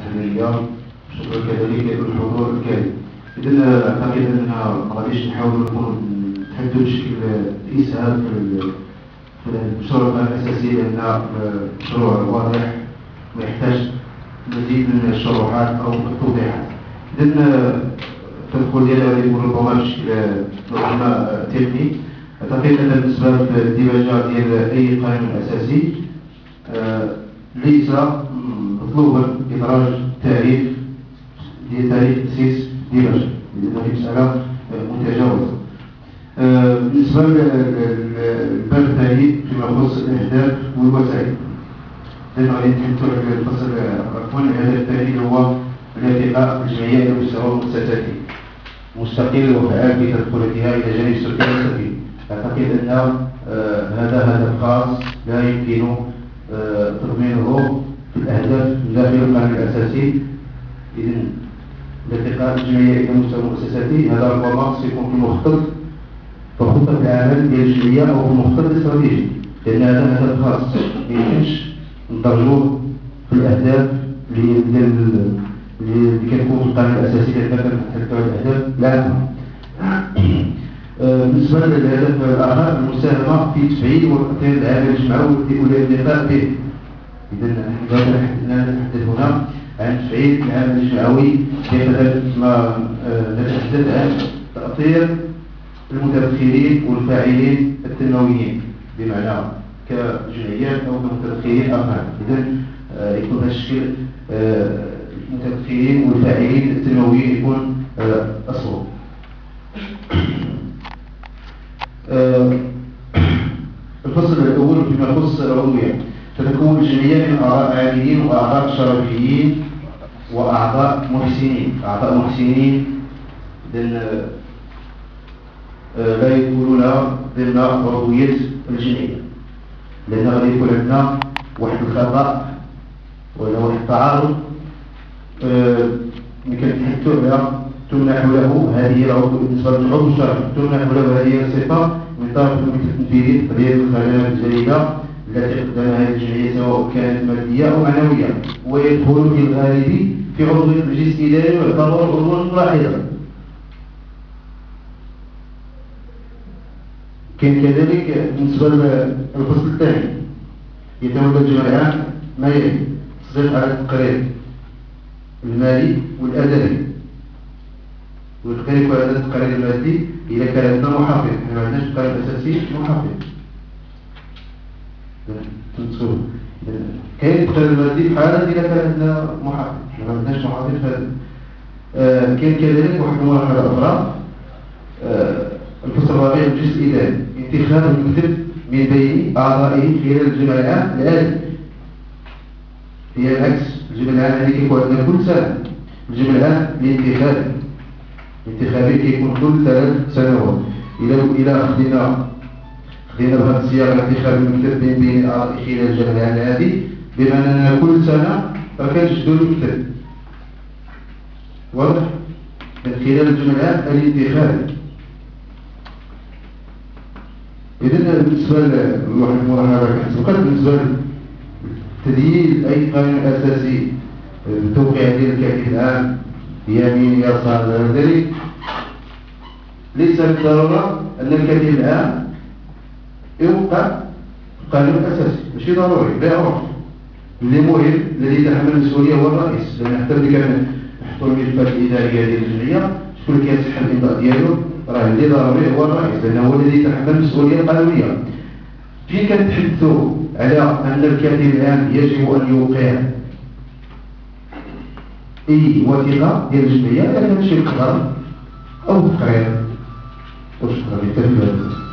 التحليلية، شكرا كذلك للحضور الكريم. إذن أعتقد أننا ما غاديش نحاولوا نتحدثوا بشكل إسهاب في المشروع الأساسي، لأن مشروع واضح ويحتاج مزيد من الشروحات أو التوضيحات. إذن التدخل ديالي غادي يكون ربما بشكل ربما تقني. أعتقد أن بالنسبة للديباجة ديال أي قانون أساسي ليس مطلوبا إدراج تاريخ تأسيس ديباجة، لأن هذه مسألة متجاوزة. بالنسبة للباب الثاني فيما يخص الأهداف والوسائل، لأن غادي نتحدثوا على الفصل الهدف الثاني هو الارتقاء بالجمعية على مستوى المؤسسات مستقل وفعال في تدخلاتها إلى جانب السكان المستفيد. أعتقد أن هذا هدف خاص لا يمكن تضمينه في الأهداف داخل القانون الأساسي. إذن الارتقاء بالجمعية إلى مستوى المؤسسات هذا ربما سيكون في المخطط العمل ديال الجمعية أو في المخطط الاستراتيجي، لأن هذا هدف خاص ما يمكنش ندرجوه في الأهداف اللي كتكون في القانون الأساسي اللي كنتحدثوا على الأهداف العامة. بالنسبة للهدف الآخر المساهمة في تفعيل وتطوير العمل الجمعوي والارتقاء به. إذا نتحدث هنا عن تفعيل العمل الجمعوي بخلال ما نتحدث عن تأطير المتدخلين والفاعلين التنمويين، بمعنى كجمعيات أو كمتدخلين آخرين. إذا يكون هذا الشكل المتدخلين والفاعلين التنمويين يكون أصغر. الفصل الأول فيما يخص العضوية، تتكون الجمعية من أعضاء عاملين وأعضاء شرفيين وأعضاء محسنين. أعضاء محسنين لا يدخلون ضمن عضوية الجمعية، لأن غادي يكون عندنا واحد الخطأ ولا واحد التعارض اللي كنتحدثوا عليها. تمنح له هذه العضو بالنسبة للعضو الشرعي، تمنح له هذه الصفة من طرف المجلس التنفيذي بقضية الخدمات الجديدة التي قدمها الجمعية سواء كانت مادية أو معنوية، ويدخل في الغالب في عضوية المجلس الإداري ويعتبر عضوا ملاحظا. كان كذلك بالنسبة للفصل الثاني يتولى الجمع العام ما يلي: تصديق على التقرير المالي والأدبي، وكذلك على التقرير المادي إذا كان عندنا محافظ. احنا ما عندناش تقرير أساسي محافظ. كاين التقرير المادي في حالة إذا كان عندنا محافظ، احنا ما عندناش محافظ في هذا. كاين كذلك واحد الملاحظة أخرى، الفصل الرابع الجزء الإداري: انتخاب المكتب من بين أعضائه خلال الجمع العام الآتي. هي العكس، الجمع العام الذي كيكون عندنا كل سنة، الجمع العام الانتخابي كيكون كل 3 سنوات. إلى خدينا بهذا السياق انتخاب المكتب من بين أعضائه خلال الجمع العام الآتي، بما أننا كل سنة كنجدوا المكتب. واضح؟ من خلال الجمع العام الانتخابي. إذن بالنسبة لواحد الملاحظة كتبقى بالنسبة لتدليل أي قانون أساسي التوقيع ديال الكاتب العام يمين يسار غير ذلك، ليس بالضرورة أن الكاتب العام يوقع قانون أساسي، ماشي ضروري، لا عرف. اللي مهم الذي يتحمل المسؤولية هو الرئيس، لأن حتى ملي كنحطوا الملفات الإدارية ديال الجمعية شكون اللي كيصح الإمضاء ديالو؟ راه اللي ضروري هو الرئيس، لأنه هو الذي يتحمل المسؤولية القانونية. فين كنتحدثوا على أن الكاتب العام يجب أن يوقع أي وثيقة ديال الجمعية، إذا كان شي قرار أو تقرير واش تقدر يتم